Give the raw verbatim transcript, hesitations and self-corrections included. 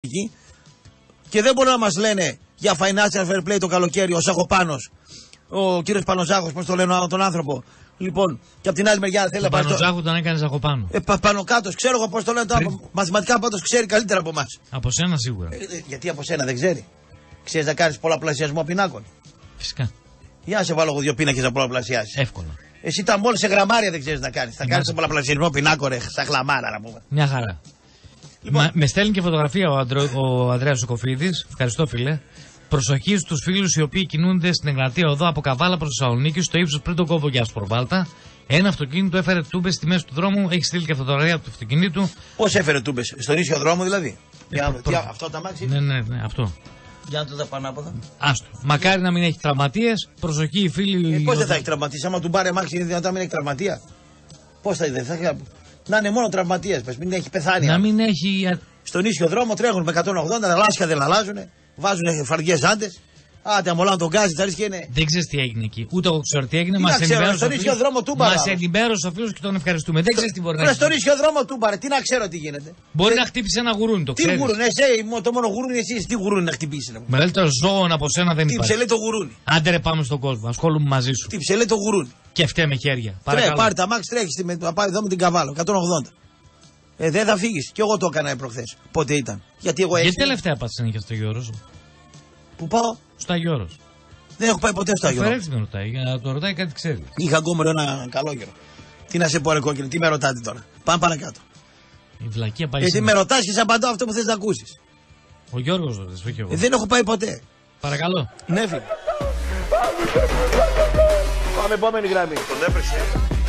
Και δεν μπορούν να μας λένε για financial fair play το καλοκαίρι ο Σαχοπάνος, ο κύριος Πανοζάχος, πώς το λένε τον άνθρωπο. Λοιπόν, και από την άλλη μεριά θέλει να πάει. Πανοζάχου τον έκανε Σαχοπάνο. Ε, πα, πάνω κάτω, ξέρω εγώ πώς το λένε. Πριν... Μαθηματικά πάντως ξέρει καλύτερα από εμάς. Από σένα σίγουρα. Ε, γιατί από σένα δεν ξέρει. Ξέρεις να κάνεις πολλαπλασιασμό πινάκων. Φυσικά. Για να σε βάλω εγώ δύο πίνακες να πολλαπλασιάσεις. Εύκολα. Εσύ τα μόλις σε γραμμάρια δεν ξέρεις να κάνεις. Θα κάνεις τον πολλαπλασιασμό πινάκων, ρε, σαν χλαμάρα να πούμε. Μια χαρά. Λοιπόν. Μα, με στέλνει και φωτογραφία ο, Αντρο, ο Ανδρέας Σοκοφίδης. Ευχαριστώ, φίλε. Προσοχή στους φίλους οι οποίοι κινούνται στην Εγνατία οδό από Καβάλα προς Θεσσαλονίκη, στο ύψος πριν τον κόβο για Ασπροβάλτα. Ένα αυτοκίνητο έφερε τούμπες στη μέση του δρόμου, έχει στείλει και φωτογραφία του αυτοκινήτου. Πώς έφερε τούμπες, στον ίσιο δρόμο δηλαδή. Ε, για, προ... τι, αυτό το αμάξι. Ναι, ναι, ναι, αυτό. Για να το δω πάνω από εδώ. Άστο. Μακάρι να μην έχει τραυματίες. Προσοχή, οι φίλοι. Ε, Πώς δεν θα έχει τραυματίες, άμα του πάρει αμάξι είναι δυνατά να μην έχει τραυματία. Πώς θα είναι, θα... να είναι μόνο τραυματίες, πες, μην έχει πεθάνει. Να μην έχει. Στον ίσιο δρόμο τρέχουν με εκατόν ογδόντα, τα λάσια δεν αλλάζουν, βάζουν φαργές άντες. Άντε, αμολάνε τον γκάζι, τα ρίσκει είναι. Δεν ξέρει τι έγινε εκεί. Ούτε εγώ ξέρω τι έγινε. Μας ενημέρωσε ο φίλος και τον ευχαριστούμε. Δεν ξέρει τι μπορεί να γίνει. Στον ίσιο δρόμο τούμπαρε, τι να ξέρω τι γίνεται. Μπορεί να χτύπησε ένα γουρούνι, το ξέρει. Τι γουρούνι, εσύ, το μόνο γουρούνι, εσύ τι γουρούνι να χτυπήσει. Μεγαλύτερο ζώο από σένα δεν υπάρχει. Τι ψελέ το γουρούνι. Άντε ρε, πάμε στον κόσμο, ασχολούμαι μαζί σου. Τι ψελέ το γουρούνι. Και φταίει με χέρια. Τρέχει, πάρει τα μάξι, τρέχει να πάει εδώ με την Καβάλα, εκατόν ογδόντα. Ε, δεν θα φύγει. Κι εγώ το έκανα προχθές. Πότε ήταν. Γιατί εγώ έτσι. Γιατί τελευταία πάτησε είχε στο Γιώργο. Πού πάω? Στο Αγιώρο. Δεν έχω πάει ποτέ στο Αγιώρο. Φέρε με ρωτάει, για να το ρωτάει κάτι ξέρει. Είχα ακόμα ένα καλό καιρό. Τι να σε πω, ρε κόκκινο, τι με ρωτάτε τώρα. Πάμε παρακάτω. Η βλακία πάει. Γιατί με ρωτάς και σε απαντώ αυτό που θες να ακούσεις. Ο Γιώργος ρωτάς, όχι εγώ. Ε, δεν έχω πάει ποτέ. Παρακαλώ. Ναι, φίλε. Πάμε επόμενη γραμμή. Τον έπρεξε.